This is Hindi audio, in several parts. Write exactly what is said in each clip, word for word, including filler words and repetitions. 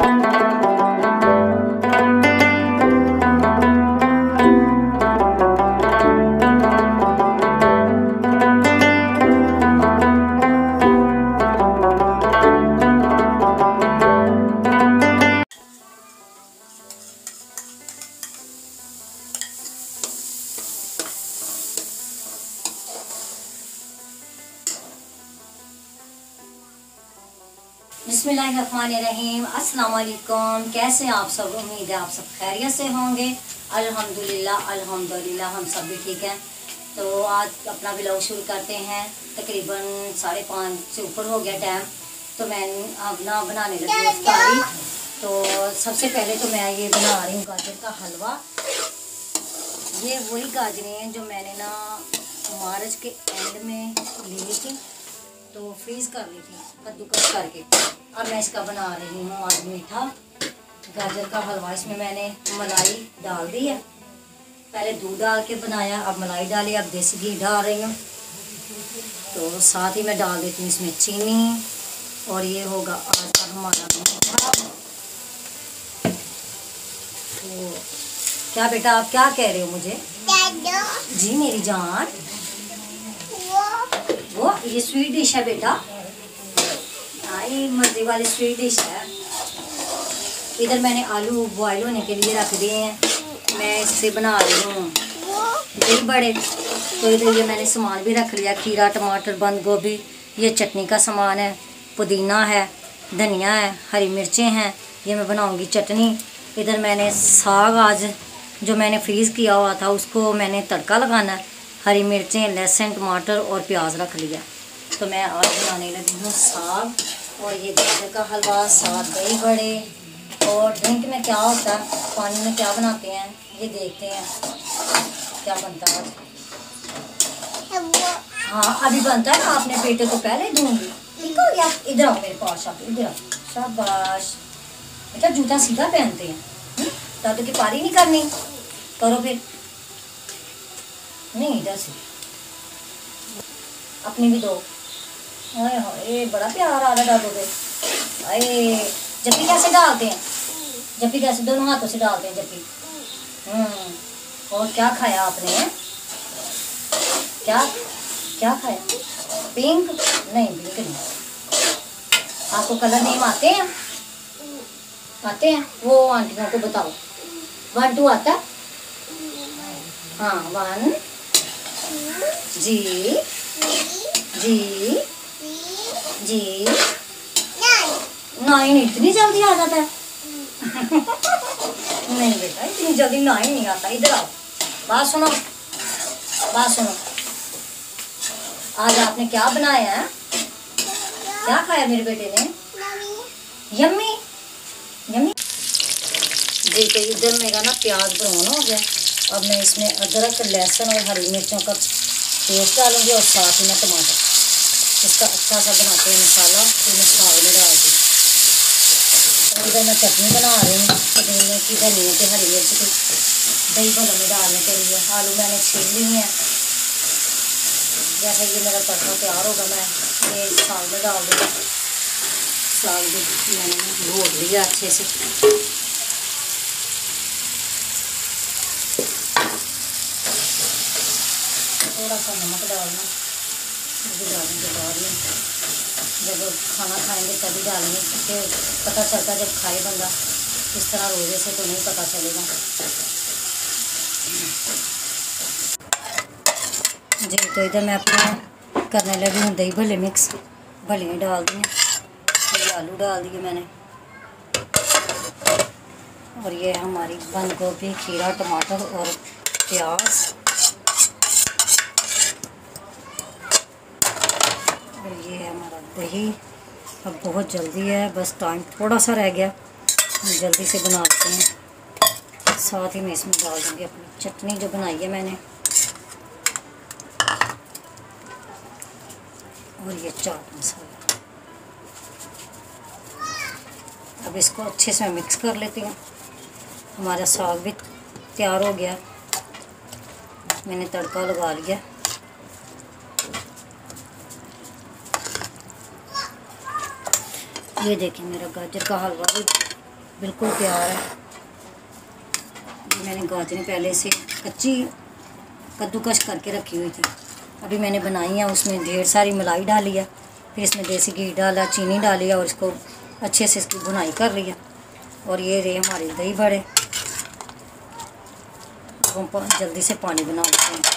बिस्मिल्लाहिर्रहमानिर्रहीम। अस्सलाम वालेकुम। कैसे हैं आप सब? उम्मीद है आप सब खैरियत से होंगे। अल्हम्दुलिल्लाह अल्हम्दुलिल्लाह हम सब भी ठीक हैं। तो आज अपना व्लॉग शुरू करते हैं। तकरीबन साढ़े पाँच से ऊपर हो गया टाइम, तो मैं अब ना बनाने लगी हूँ इफ्तारी। तो सबसे पहले तो मैं ये बना रही हूँ गाजर का हलवा। ये वही गाजरें हैं जो मैंने ना मार्च के एंड में ली थी, तो फ्रीज़ कर ली थी कद्दूकस करके। अब मैं इसका बना रही हूँ आज मीठा गाजर का हलवा। इसमें मैंने मलाई डाल दी है, पहले दूध डाल के बनाया, अब मलाई डाली, अब देसी घी डाल रही हूँ। तो साथ ही मैं डाल देती हूँ इसमें चीनी, और ये होगा आज का हमारा मीठा। तो क्या बेटा आप क्या कह रहे हो मुझे? जी मेरी जान, वो ये स्वीट डिश है बेटा, ये मज़े वाली स्वीट डिश है। इधर मैंने आलू बॉयल होने के लिए रख दिए हैं। मैं इससे बना रही हूँ दही बड़े। तो इधर ये मैंने सामान भी रख लिया, खीरा, टमाटर, बंद गोभी, ये चटनी का सामान है, पुदीना है, धनिया है, हरी मिर्चें हैं, ये मैं बनाऊँगी चटनी। इधर मैंने साग आज जो मैंने फ्रीज़ किया हुआ था उसको मैंने तड़का लगाना है, हरी मिर्चें, लहसुन, टमाटर और प्याज रख लिया। तो मैं आज बनाने लगी हूँ साग, और ये गाजर का हलवा, साग दही बड़े। और ड्रिंक में क्या होता है, पानी में क्या बनाते हैं, ये देखते हैं क्या बनता है। हाँ अभी बनता है ना, आपने पेटे को पहले दूंगी, ठीक हो गया। इधर आओ मेरे पास, आप इधर आओ, शाबाश बेटा। जूता सीधा पहनते हैं, दादू की पारी नहीं करनी, करो फिर। नहीं इधर से अपनी भी दो। हाय हाय बड़ा प्यार आ रहा दादू पे। अरे जप्पी कैसे डालते हैं? जप्पी कैसे? दोनों हाथों से डालते हैं जप्पी। हम्म और क्या खाया आपने? क्या क्या खाया? पिंक? नहीं पिंक नहीं। आपको कलर नेम आते हैं? आते हैं? वो आंटियों को बताओ। वन टू आता? हाँ वन जी जी जी नाइन। इतनी जल्दी आ जाता है? नहीं बेटा इतनी जल्दी नाइन नहीं आता। इधर आओ, बात सुनो, बात सुनो। आज आपने क्या बनाया है? क्या खाया मेरे बेटे ने? यम्मी यम्मी जी। तो इधर मेरा ना प्याज ब्राउन हो गया। अब मैं इसमें अदरक, लहसुन और हरी मिर्चों का पेस्ट डालूंगी, और साथ ही में टमाटर। इसका अच्छा सा बनाते हैं मसाला, फिर मैं साग में डाल दूँ। और इधर मैं चटनी बना रही हूँ पुदीने की, धनिया की, हरी मिर्च की, दही भल्ले में डालने के लिए। आलू मैंने छील लिए हैं। जैसे ये मेरा तड़का तैयार होगा मैं ये साग में डाल दूँगा। साग भी मैंने घोट लिया अच्छे से। थोड़ा सा नमक डालना, भी डालेंगे बाद में, जब खाना खाएंगे तभी डालेंगे, क्योंकि पता चलता जब खाए बंदा। इस तरह रोजे से तो नहीं पता चलेगा जी। तो इधर मैं अपना करने लगी हूँ दही भल्ले मिक्स। भल्ले डाल दिए, ये आलू डाल दिए मैंने, और ये हमारी बंद गोभी, खीरा, टमाटर और प्याज, और ये है हमारा दही। अब बहुत जल्दी है, बस टाइम थोड़ा सा रह गया, जल्दी से बनाते हैं। साथ ही मैं इसमें डाल दूँगी अपनी चटनी जो बनाई है मैंने, और ये चाट मसाला। अब इसको अच्छे से मिक्स कर लेती हूँ। हमारा साग भी तैयार हो गया, मैंने तड़का लगा लिया। ये देखिए मेरा गाजर का हलवा भी बिल्कुल तैयार है। मैंने गाजरें पहले से कच्ची कद्दूकश करके रखी हुई थी, अभी मैंने बनाई है। उसमें ढेर सारी मलाई डाली है, फिर इसमें देसी घी डाला, चीनी डाली है और इसको अच्छे से इसकी भुनाई कर लिया। और ये रहे हमारे दही बड़े, हम जल्दी से पानी बना लेते हैं।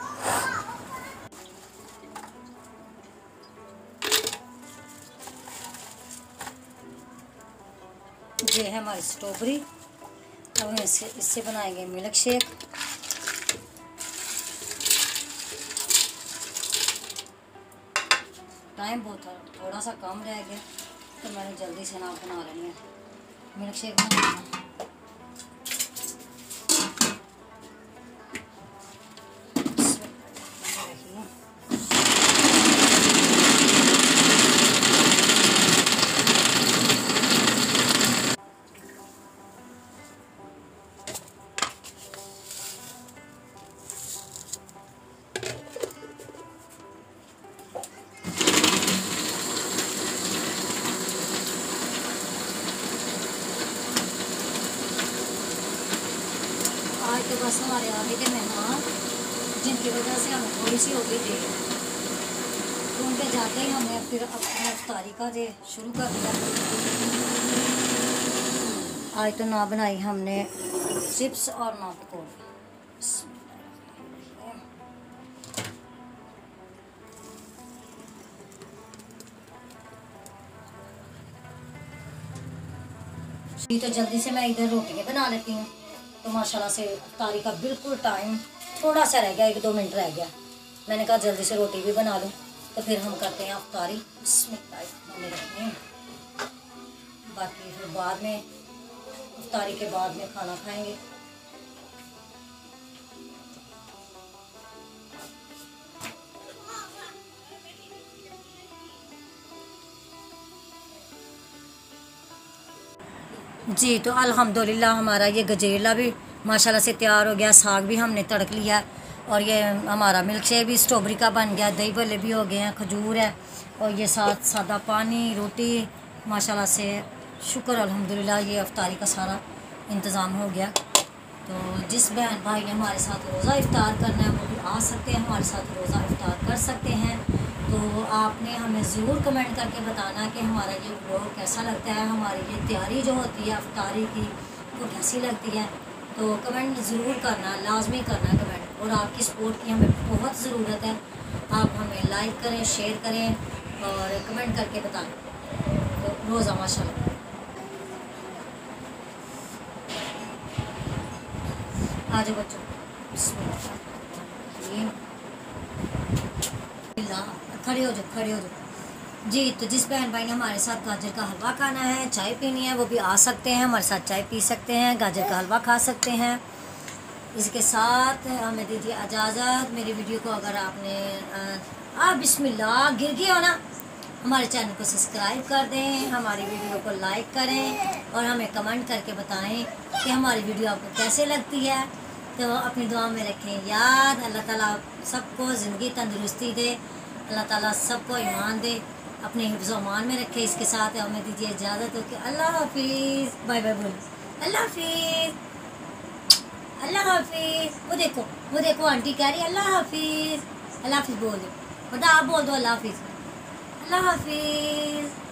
ये है हमारी स्ट्रॉबेरी, अब हम इससे इससे बनाएंगे मिल्क शेक। टाइम बहुत थोड़ा सा कम रह गया तो मैंने जल्दी से ना बना लेनी है मिल्क शेक बनाना। आज तो बस हमारे आगे के मेहमान, जिनकी वजह से हमें थोड़ी सी हो गई देर, तो उनके जाते ही हमने फिर अपनी इफ्तारी का दे शुरू कर दिया। आज तो ना बनाई हमने चिप्स और ना पकौड़े। तो जल्दी से मैं इधर रोटियाँ बना लेती हूँ। तो माशाल्लाह से इफ्तारी का बिल्कुल टाइम थोड़ा सा रह गया, एक दो मिनट रह गया। मैंने कहा जल्दी से रोटी भी बना लूँ, तो फिर हम करते हैं इफ्तारी। इसमें मैंने रखनी है, बाकी फिर बाद में इफ्तारी के बाद में खाना खाएंगे। जी तो अल्हम्दुलिल्लाह हमारा ये गजेला भी माशाल्लाह से तैयार हो गया, साग भी हमने तड़क लिया और ये हमारा मिल्क शेक भी स्ट्रॉबेरी का बन गया, दही भल्ले भी हो गए हैं, खजूर है और ये साथ सादा पानी, रोटी। माशाल्लाह से शुक्र अल्हम्दुलिल्लाह ये इफ्तारी का सारा इंतज़ाम हो गया। तो जिस बहन भाई ने हमारे साथ रोज़ा इफ्तार करना है वो भी आ सकते हैं, हमारे साथ रोज़ा इफ्तार कर सकते हैं। तो आपने हमें ज़रूर कमेंट करके बताना कि हमारा ये व्लॉग कैसा लगता है, हमारी ये तैयारी जो होती है इफ्तारी की वो कैसी लगती है। तो कमेंट ज़रूर करना, लाजमी करना कमेंट, और आपकी सपोर्ट की हमें बहुत ज़रूरत है। आप हमें लाइक करें, शेयर करें और कमेंट करके बताएं। तो रोज़ा माशाल्लाह आ जाओ बच्चों, खड़े हो जाओ, खड़े हो जाओ। जी तो जिस बहन भाई ने हमारे साथ गाजर का हलवा खाना है, चाय पीनी है, वो भी आ सकते हैं, हमारे साथ चाय पी सकते हैं, गाजर का हलवा खा सकते हैं। इसके साथ हमें दीजिए इजाज़त। मेरी वीडियो को अगर आपने आ बिस्मिल्लाह गिर गया हो ना, हमारे चैनल को सब्सक्राइब कर दें, हमारी वीडियो को लाइक करें और हमें कमेंट करके बताएं कि हमारी वीडियो आपको कैसे लगती है। तो अपनी दुआ में रखें याद। अल्लाह ताला सबको ज़िंदगी तंदुरुस्ती दे, अल्लाह ताला सबको ईमान दे, अपने हिफ्ज़ व अमान में रखे। इसके साथ हमें दीजिए इजाज़त हो कि अल्लाह हाफिज़, बाय बाय बोल, अल्लाह हाफिज़, अल्लाह हाफिज़। वो देखो वो देखो आंटी कह रही है अल्लाह हाफिज़, अल्लाह हाफिज़ बोल दो, खुदा आप बोल दो अल्लाह हाफिज़, अल्लाह हाफिज़।